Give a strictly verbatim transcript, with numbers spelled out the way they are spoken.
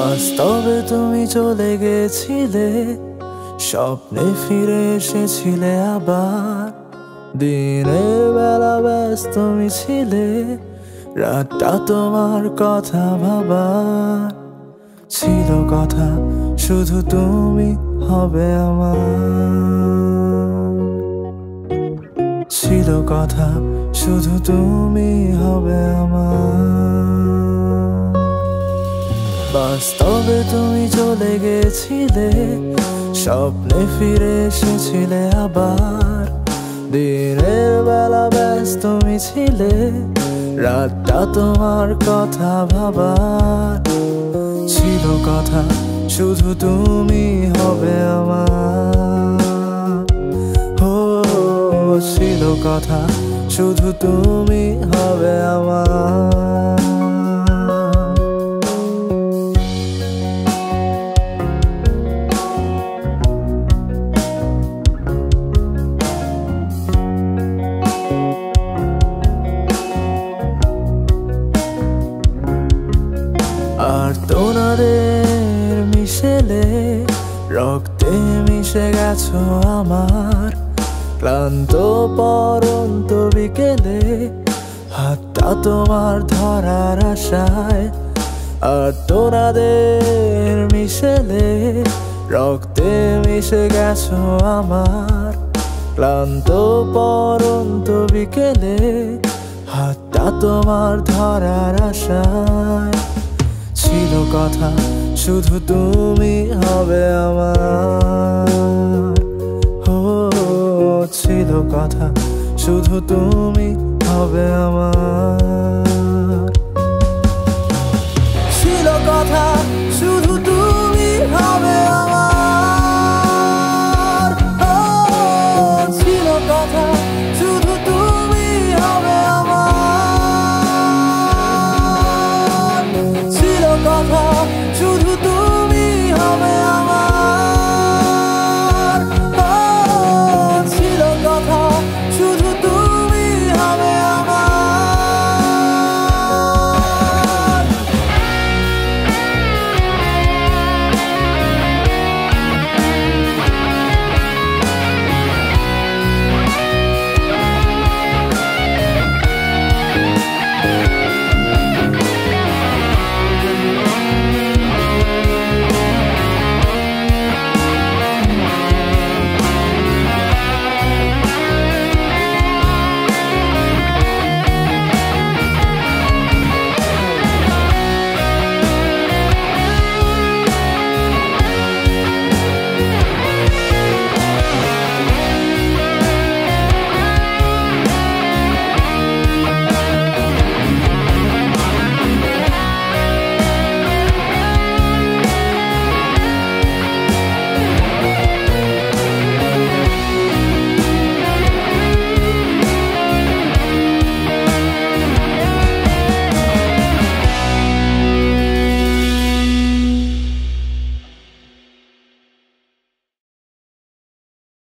বাস্তবে তুমি চলে গেছিলে, স্বপ্নে ফিরে এসেছিলে আবার। দিনের বেলা ব্যস্ত তুমি ছিলে, রাতটা তোমার কথা ভাবার। ছিল কথা শুধু তুমি হবে আমার, ছিল কথা শুধু তুমি হবে আমার। বাস্তবে তুমি চলে গেছিলে, স্বপ্নে ফিরে এসেছিলে আবার। দিনের বেলা ব্যস্ত তুমি ছিলে, রাতটা তোমার কথা ভাবার। ছিল কথা শুধু তুমি হবে আমার, ও ছিল কথা শুধু তুমি হবে আমার। আর তোমাদের মিশেলে রক্তে মিশে গেছো আমার। ক্লান্ত পরন্ত বিকেলে হাতটা তোমার ধরার আশায়। আর তোমাদের মিশেলে রক্তে মিশে গেছো আমার। ক্লান্ত পরন্ত বিকেলে হাতটা তোমার ধরার আশায়। ছিল কথা শুধু তুমি হবে আমার, ও ছিল কথা শুধু তুমি হবে আমার।